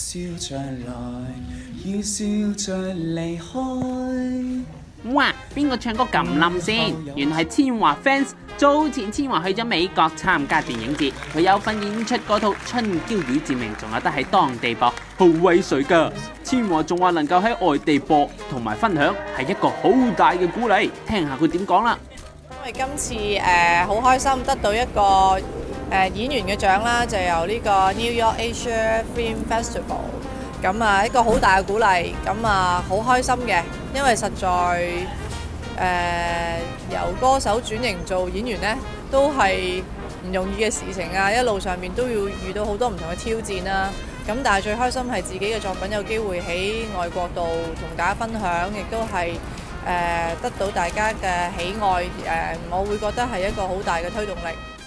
笑着來，要笑着離開。 哇！邊個唱歌咁冧先？原來係千嬅 fans。早前千嬅去咗美國參加電影節，佢有份演出嗰套《春嬌與志明》，仲有得喺當地播，好威水㗎。千嬅仲話能夠喺外地播同埋分享，係一個好大嘅鼓勵。聽下佢點講啦。 因為今次好開心得到一個演員嘅獎啦，就由呢個 New York Asia Film Festival。咁啊，一個好大嘅鼓勵，咁啊好開心嘅，因為實在由歌手轉型做演員呢，都係唔容易嘅事情啊！一路上面都要遇到好多唔同嘅挑戰啦。咁但係最開心係自己嘅作品有機會喺外國度同大家分享，亦都係得到大家嘅喜愛。我會覺得係一個好大嘅推動力。